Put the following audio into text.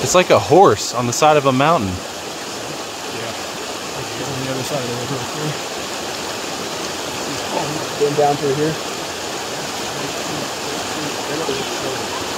It's like a horse on the side of a mountain. Yeah. On the other side of the river. Going down through here.